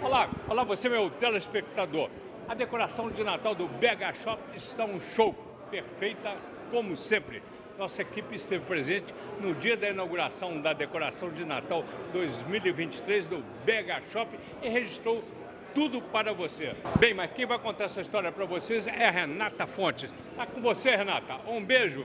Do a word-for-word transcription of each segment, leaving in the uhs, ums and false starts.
Olá, olá você, meu telespectador. A decoração de Natal do B H Shop está um show, perfeita como sempre. Nossa equipe esteve presente no dia da inauguração da decoração de Natal dois mil e vinte e três do B H Shop e registrou tudo para você. Bem, mas quem vai contar essa história para vocês é a Renata Fontes. Tá com você, Renata. Um beijo.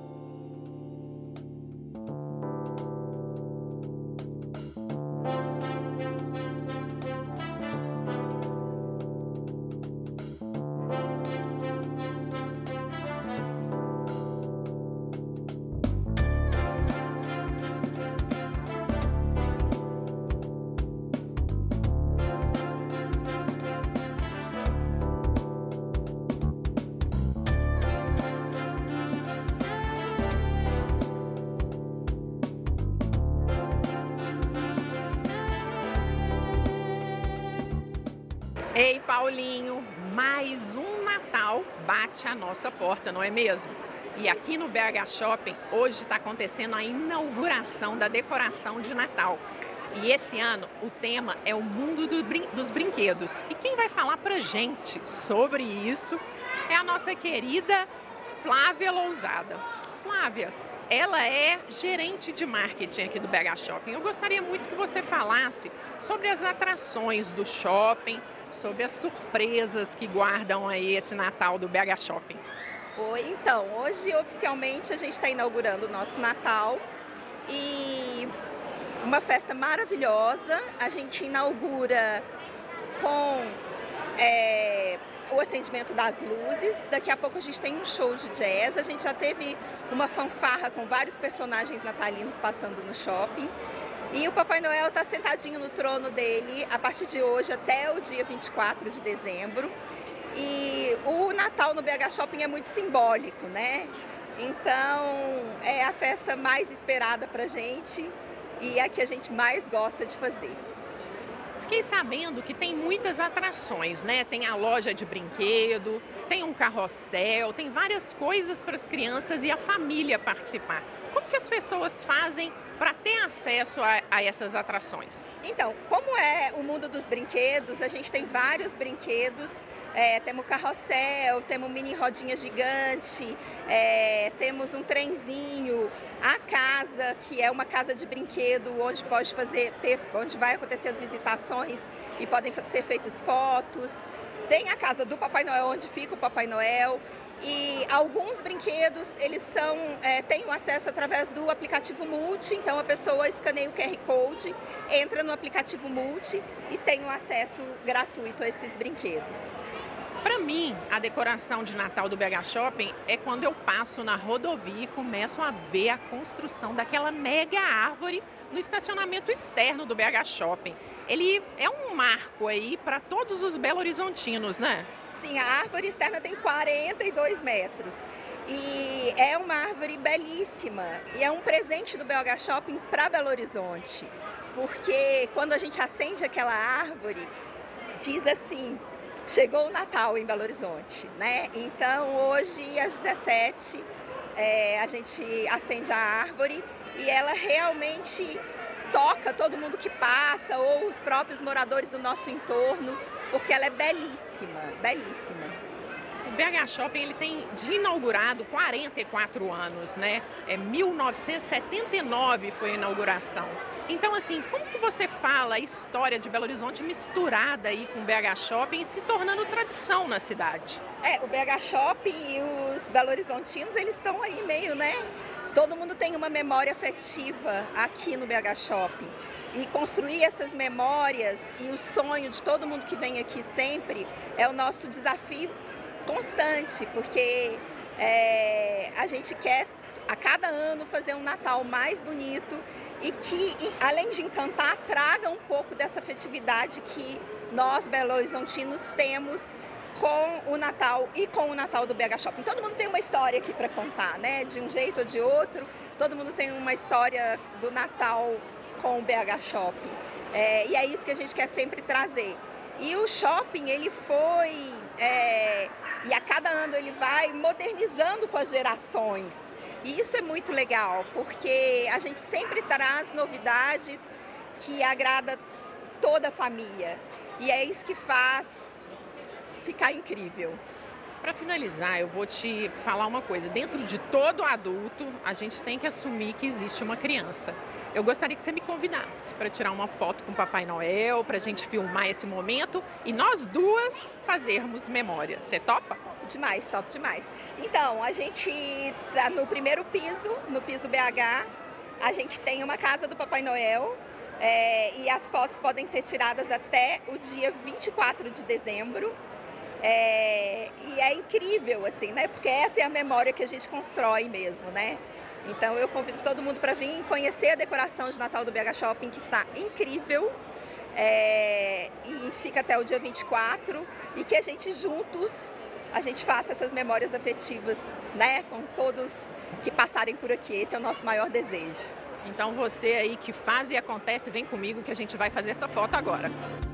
Ei, Paulinho, mais um Natal bate à nossa porta, não é mesmo? E aqui no B H Shopping, hoje está acontecendo a inauguração da decoração de Natal. E esse ano o tema é o mundo do brin- dos brinquedos. E quem vai falar pra gente sobre isso é a nossa querida Flávia Lousada. Flávia, ela é gerente de marketing aqui do B H Shopping. Eu gostaria muito que você falasse sobre as atrações do shopping, sobre as surpresas que guardam aí esse Natal do B H Shopping. Oi, então, hoje oficialmente a gente está inaugurando o nosso Natal e uma festa maravilhosa. A gente inaugura com é, o acendimento das luzes. Daqui a pouco a gente tem um show de jazz. A gente já teve uma fanfarra com vários personagens natalinos passando no shopping. E o Papai Noel está sentadinho no trono dele a partir de hoje até o dia vinte e quatro de dezembro. E o Natal no B H Shopping é muito simbólico, né? Então é a festa mais esperada pra gente e a que a gente mais gosta de fazer. Fiquei sabendo que tem muitas atrações, né? Tem a loja de brinquedo, tem um carrossel, tem várias coisas para as crianças e a família participar. Como que as pessoas fazem para ter acesso a, a essas atrações? Então, como é o mundo dos brinquedos, a gente tem vários brinquedos, é, temos carrossel, temos mini rodinha gigante, é, temos um trenzinho, a casa, que é uma casa de brinquedo, onde pode fazer, ter, onde vai acontecer as visitações e podem ser feitas fotos. Tem a casa do Papai Noel, onde fica o Papai Noel. E alguns brinquedos, eles são, é, têm o acesso através do aplicativo Multi, então a pessoa escaneia o Q R Code, entra no aplicativo Multi e tem o acesso gratuito a esses brinquedos. Para mim, a decoração de Natal do B H Shopping é quando eu passo na rodovia e começo a ver a construção daquela mega árvore no estacionamento externo do B H Shopping. Ele é um marco aí para todos os belo-horizontinos, né? Sim, a árvore externa tem quarenta e dois metros e é uma árvore belíssima e é um presente do B H Shopping para Belo Horizonte, porque quando a gente acende aquela árvore, diz assim: chegou o Natal em Belo Horizonte, né? Então hoje às dezessete é, a gente acende a árvore e ela realmente toca todo mundo que passa ou os próprios moradores do nosso entorno, porque ela é belíssima, belíssima. O B H Shopping ele tem de inaugurado quarenta e quatro anos, né? É mil novecentos e setenta e nove foi a inauguração. Então, assim, como que você fala a história de Belo Horizonte misturada aí com o B H Shopping e se tornando tradição na cidade? É, o B H Shopping e os belo-horizontinos, eles estão aí meio, né? Todo mundo tem uma memória afetiva aqui no B H Shopping. E construir essas memórias e o sonho de todo mundo que vem aqui sempre é o nosso desafio constante, porque é, a gente quer a cada ano fazer um Natal mais bonito e que, além de encantar, traga um pouco dessa afetividade que nós, belo-horizontinos, temos com o Natal e com o Natal do B H Shopping. Todo mundo tem uma história aqui para contar, né? De um jeito ou de outro, todo mundo tem uma história do Natal com o B H Shopping. É, e é isso que a gente quer sempre trazer. E o shopping, ele foi, é, e a cada ano ele vai modernizando com as gerações. E isso é muito legal, porque a gente sempre traz novidades que agrada toda a família. e é isso que faz ficar incrível. Para finalizar, eu vou te falar uma coisa. Dentro de todo adulto, a gente tem que assumir que existe uma criança. Eu gostaria que você me convidasse para tirar uma foto com o Papai Noel, para a gente filmar esse momento e nós duas fazermos memória. Você topa? Demais, top demais. Então, a gente tá no primeiro piso, no piso B H, a gente tem uma casa do Papai Noel, é, e as fotos podem ser tiradas até o dia vinte e quatro de dezembro. É, e é incrível, assim, né? Porque essa é a memória que a gente constrói mesmo, né? Então eu convido todo mundo para vir conhecer a decoração de Natal do B H Shopping, que está incrível. É, e fica até o dia vinte e quatro, e que a gente juntos, a gente faça essas memórias afetivas, né? Com todos que passarem por aqui. Esse é o nosso maior desejo. Então você aí que faz e acontece, vem comigo que a gente vai fazer essa foto agora.